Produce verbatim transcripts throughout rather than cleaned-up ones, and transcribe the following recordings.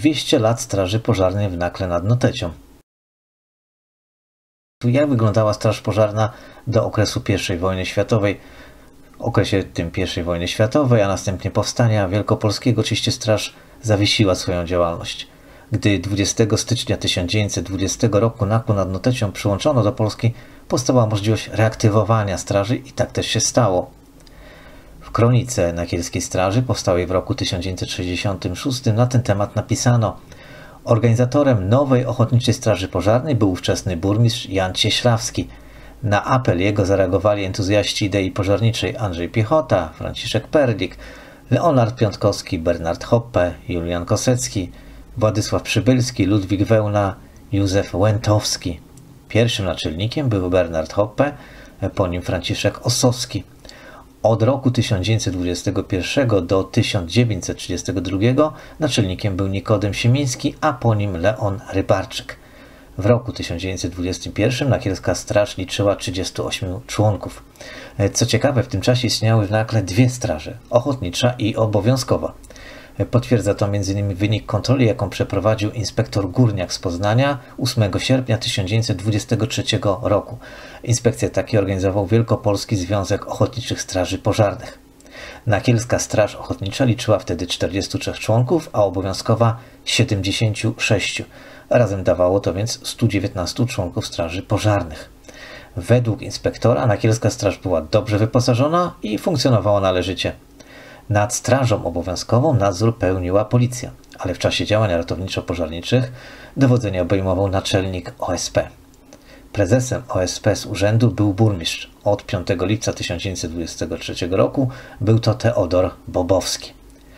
dwieście lat straży pożarnej w Nakle nad Notecią. Jak wyglądała straż pożarna do okresu pierwszej wojny światowej? W okresie tym pierwszej wojny światowej, a następnie powstania wielkopolskiego, oczywiście straż zawiesiła swoją działalność. Gdy dwudziestego stycznia tysiąc dziewięćset dwudziestego roku Nakło nad Notecią przyłączono do Polski, powstała możliwość reaktywowania straży i tak też się stało. W kronice Nakielskiej Straży powstałej w roku tysiąc dziewięćset sześćdziesiątym szóstym na ten temat napisano: organizatorem nowej Ochotniczej Straży Pożarnej był ówczesny burmistrz Jan Cieślawski. Na apel jego zareagowali entuzjaści idei pożarniczej Andrzej Piechota, Franciszek Perdik, Leonard Piątkowski, Bernard Hoppe, Julian Kosecki, Władysław Przybylski, Ludwik Wełna, Józef Łętowski. Pierwszym naczelnikiem był Bernard Hoppe, po nim Franciszek Ossowski. Od roku tysiąc dziewięćset dwudziestego pierwszego do tysiąc dziewięćset trzydziestego drugiego naczelnikiem był Nikodem Siemiński, a po nim Leon Rybarczyk. W roku tysiąc dziewięćset dwudziestym pierwszym Nakielska Straż liczyła trzydziestu ośmiu członków. Co ciekawe, w tym czasie istniały w Nakle dwie straże, ochotnicza i obowiązkowa. Potwierdza to między innymi wynik kontroli, jaką przeprowadził inspektor Górniak z Poznania ósmego sierpnia tysiąc dziewięćset dwudziestego trzeciego roku. Inspekcję taką organizował Wielkopolski Związek Ochotniczych Straży Pożarnych. Nakielska Straż Ochotnicza liczyła wtedy czterdziestu trzech członków, a obowiązkowa siedemdziesięciu sześciu. Razem dawało to więc stu dziewiętnastu członków straży pożarnych. Według inspektora Nakielska Straż była dobrze wyposażona i funkcjonowała należycie. Nad strażą obowiązkową nadzór pełniła policja, ale w czasie działań ratowniczo-pożarniczych dowodzenie obejmował naczelnik O S P. Prezesem O S P z urzędu był burmistrz. Od piątego lipca tysiąc dziewięćset dwudziestego trzeciego roku był to Teodor Bobowski.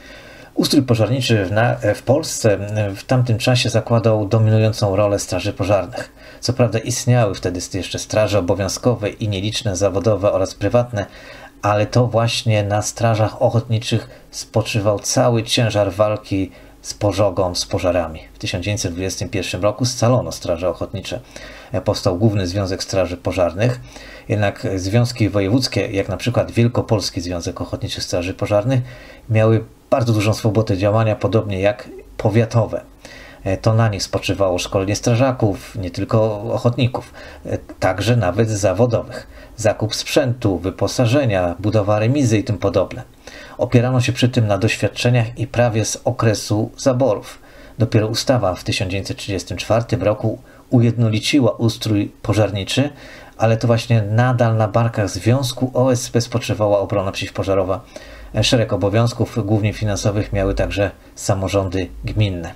Ustrój pożarniczy w, na, w Polsce w tamtym czasie zakładał dominującą rolę straży pożarnych. Co prawda istniały wtedy jeszcze straże obowiązkowe i nieliczne zawodowe oraz prywatne, ale to właśnie na strażach ochotniczych spoczywał cały ciężar walki z pożogą, z pożarami. W tysiąc dziewięćset dwudziestym pierwszym roku scalono straże ochotnicze. Powstał Główny Związek Straży Pożarnych, jednak związki wojewódzkie, jak na przykład Wielkopolski Związek Ochotniczych Straży Pożarnych, miały bardzo dużą swobodę działania, podobnie jak powiatowe. To na nich spoczywało szkolenie strażaków, nie tylko ochotników, także nawet zawodowych. Zakup sprzętu, wyposażenia, budowa remizy i tym podobne. Opierano się przy tym na doświadczeniach i prawie z okresu zaborów. Dopiero ustawa w tysiąc dziewięćset trzydziestym czwartym roku ujednoliciła ustrój pożarniczy, ale to właśnie nadal na barkach Związku O S P spoczywała obrona przeciwpożarowa. Szereg obowiązków, głównie finansowych, miały także samorządy gminne.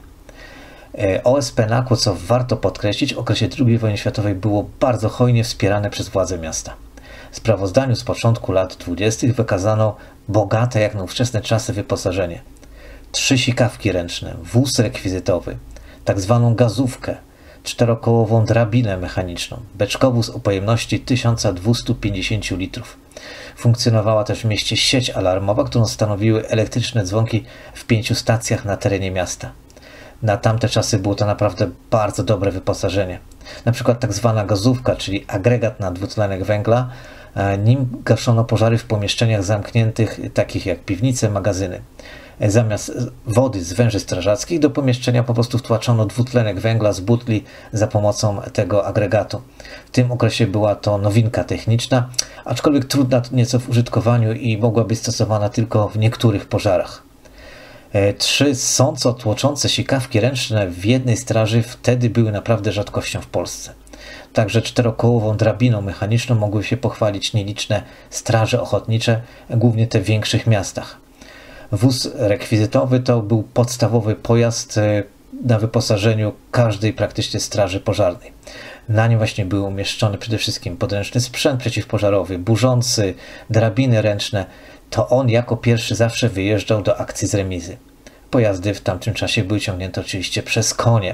O S P Nakło, co warto podkreślić, w okresie drugiej wojny światowej było bardzo hojnie wspierane przez władze miasta. W sprawozdaniu z początku lat dwudziestych wykazano bogate jak na ówczesne czasy wyposażenie. Trzy sikawki ręczne, wóz rekwizytowy, tak zwaną gazówkę, czterokołową drabinę mechaniczną, beczkowóz o pojemności tysiąc dwieście pięćdziesiąt litrów. Funkcjonowała też w mieście sieć alarmowa, którą stanowiły elektryczne dzwonki w pięciu stacjach na terenie miasta. Na tamte czasy było to naprawdę bardzo dobre wyposażenie. Na przykład tak zwana gazówka, czyli agregat na dwutlenek węgla, nim gaszono pożary w pomieszczeniach zamkniętych, takich jak piwnice, magazyny. Zamiast wody z węży strażackich do pomieszczenia po prostu wtłaczono dwutlenek węgla z butli za pomocą tego agregatu. W tym okresie była to nowinka techniczna, aczkolwiek trudna nieco w użytkowaniu i mogła być stosowana tylko w niektórych pożarach. Trzy sąco tłoczące sikawki ręczne w jednej straży wtedy były naprawdę rzadkością w Polsce. Także czterokołową drabiną mechaniczną mogły się pochwalić nieliczne straże ochotnicze, głównie te w większych miastach. Wóz rekwizytowy to był podstawowy pojazd na wyposażeniu każdej praktycznie straży pożarnej. Na nim właśnie był umieszczony przede wszystkim podręczny sprzęt przeciwpożarowy, burzący, drabiny ręczne. To on jako pierwszy zawsze wyjeżdżał do akcji z remizy. Pojazdy w tamtym czasie były ciągnięte oczywiście przez konie.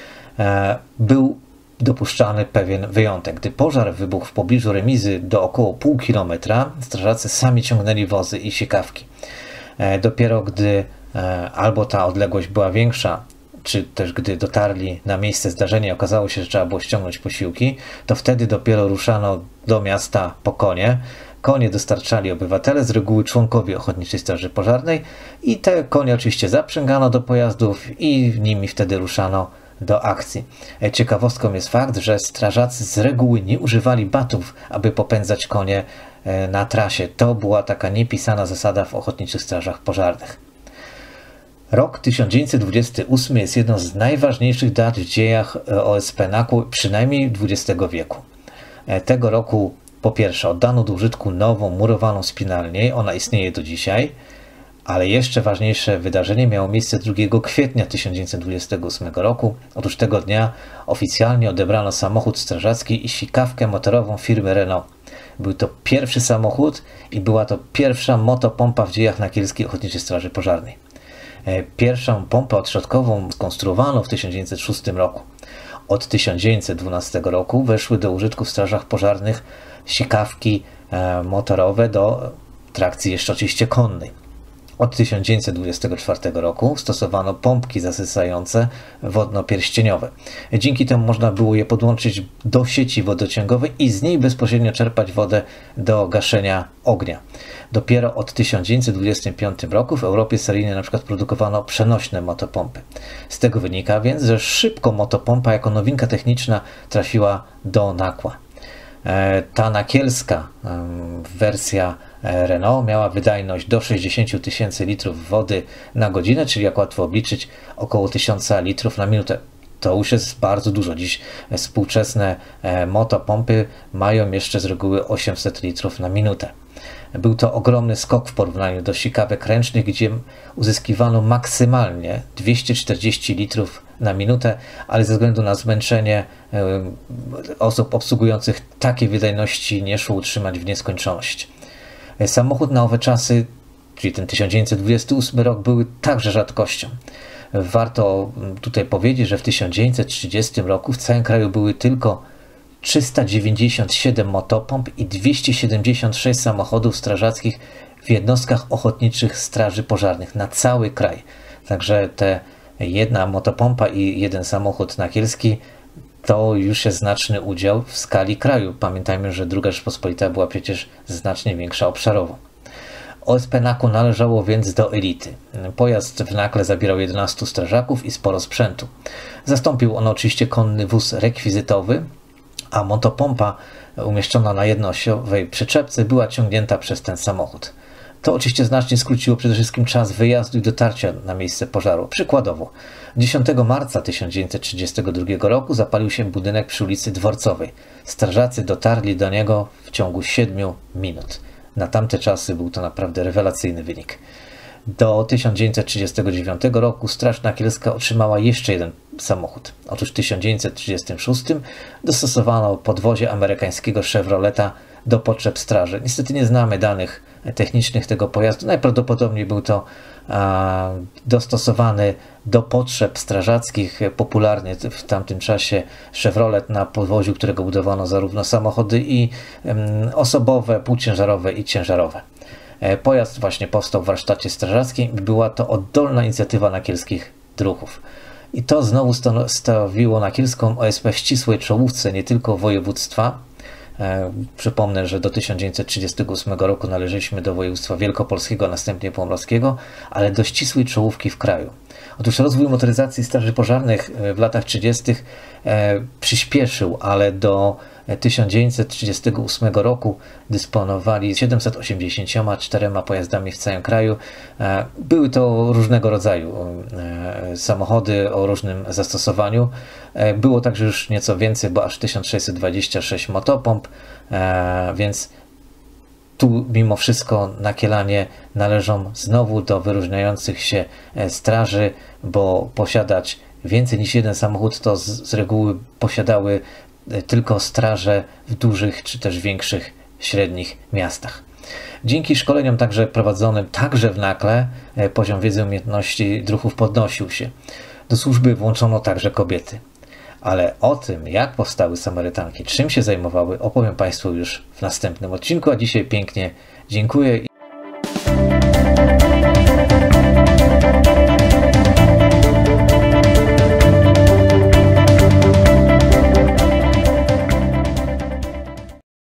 Był dopuszczany pewien wyjątek. Gdy pożar wybuchł w pobliżu remizy do około pół kilometra, strażacy sami ciągnęli wozy i sikawki. Dopiero gdy albo ta odległość była większa, czy też gdy dotarli na miejsce zdarzenia i okazało się, że trzeba było ściągnąć posiłki, to wtedy dopiero ruszano do miasta po konie. Konie dostarczali obywatele, z reguły członkowie Ochotniczej Straży Pożarnej, i te konie oczywiście zaprzęgano do pojazdów i nimi wtedy ruszano do akcji. Ciekawostką jest fakt, że strażacy z reguły nie używali batów, aby popędzać konie na trasie. To była taka niepisana zasada w Ochotniczych Strażach Pożarnych. Rok tysiąc dziewięćset dwudziesty ósmy jest jedną z najważniejszych dat w dziejach O S P N A K U, przynajmniej dwudziestego wieku. Tego roku po pierwsze oddano do użytku nową murowaną spinalnię, ona istnieje do dzisiaj, ale jeszcze ważniejsze wydarzenie miało miejsce drugiego kwietnia tysiąc dziewięćset dwudziestego ósmego roku. Otóż tego dnia oficjalnie odebrano samochód strażacki i sikawkę motorową firmy Renault. Był to pierwszy samochód i była to pierwsza motopompa w dziejach Nakielskiej Ochotniczej Straży Pożarnej. Pierwszą pompę odśrodkową skonstruowano w tysiąc dziewięćset szóstym roku. Od tysiąc dziewięćset dwunastego roku weszły do użytku w strażach pożarnych sikawki motorowe do trakcji jeszcze oczywiście konnej. Od tysiąc dziewięćset dwudziestego czwartego roku stosowano pompki zasysające wodno-pierścieniowe. Dzięki temu można było je podłączyć do sieci wodociągowej i z niej bezpośrednio czerpać wodę do gaszenia ognia. Dopiero od tysiąc dziewięćset dwudziestego piątego roku w Europie seryjnie na przykład produkowano przenośne motopompy. Z tego wynika więc, że szybko motopompa jako nowinka techniczna trafiła do Nakła. Ta nakielska wersja Renault miała wydajność do sześćdziesięciu tysięcy litrów wody na godzinę, czyli jak łatwo obliczyć około tysiąc litrów na minutę. To już jest bardzo dużo. Dziś współczesne motopompy mają jeszcze z reguły osiemset litrów na minutę. Był to ogromny skok w porównaniu do sikawek ręcznych, gdzie uzyskiwano maksymalnie dwieście czterdzieści litrów na minutę, ale ze względu na zmęczenie osób obsługujących takiej wydajności nie szło utrzymać w nieskończoność. Samochód na owe czasy, czyli ten tysiąc dziewięćset dwudziesty ósmy rok, były także rzadkością. Warto tutaj powiedzieć, że w tysiąc dziewięćset trzydziestym roku w całym kraju były tylko trzysta dziewięćdziesiąt siedem motopomp i dwieście siedemdziesiąt sześć samochodów strażackich w jednostkach ochotniczych straży pożarnych na cały kraj. Także te jedna motopompa i jeden samochód nakielski to już jest znaczny udział w skali kraju. Pamiętajmy, że druga Rzeczpospolita była przecież znacznie większa obszarowo. O S P N A K U należało więc do elity. Pojazd w Nakle zabierał jedenastu strażaków i sporo sprzętu. Zastąpił on oczywiście konny wóz rekwizytowy, a motopompa umieszczona na jednoosiowej przyczepce była ciągnięta przez ten samochód. To oczywiście znacznie skróciło przede wszystkim czas wyjazdu i dotarcia na miejsce pożaru. Przykładowo, dziesiątego marca tysiąc dziewięćset trzydziestego drugiego roku zapalił się budynek przy ulicy Dworcowej. Strażacy dotarli do niego w ciągu siedmiu minut. Na tamte czasy był to naprawdę rewelacyjny wynik. Do tysiąc dziewięćset trzydziestego dziewiątego roku Straż Nakielska otrzymała jeszcze jeden samochód. Otóż w tysiąc dziewięćset trzydziestym szóstym dostosowano podwozie amerykańskiego Chevroleta do potrzeb straży. Niestety nie znamy danych technicznych tego pojazdu. Najprawdopodobniej był to a, dostosowany do potrzeb strażackich. Popularny w tamtym czasie Chevrolet, na podwoziu którego budowano zarówno samochody i um, osobowe, półciężarowe i ciężarowe. Pojazd właśnie powstał w warsztacie strażackim. Była to oddolna inicjatywa nakielskich druhów. I to znowu stawiło Nakielską O S P w ścisłej czołówce nie tylko województwa. E, przypomnę, że do tysiąc dziewięćset trzydziestego ósmego roku należeliśmy do województwa wielkopolskiego, a następnie pomorskiego, ale do ścisłej czołówki w kraju. Otóż rozwój motoryzacji straży pożarnych w latach trzydziestych e, przyspieszył, ale do tysiąc dziewięćset trzydziestego ósmego roku dysponowali siedemset osiemdziesięcioma czterema pojazdami w całym kraju. E, były to różnego rodzaju e, samochody o różnym zastosowaniu. E, było także już nieco więcej, bo aż tysiąc sześćset dwadzieścia sześć motopomp, e, więc tu mimo wszystko Nakielanie należą znowu do wyróżniających się straży, bo posiadać więcej niż jeden samochód to z, z reguły posiadały tylko straże w dużych czy też większych, średnich miastach. Dzięki szkoleniom także prowadzonym także w Nakle poziom wiedzy i umiejętności druhów podnosił się. Do służby włączono także kobiety. Ale o tym, jak powstały Samarytanki, czym się zajmowały, opowiem Państwu już w następnym odcinku, a dzisiaj pięknie dziękuję.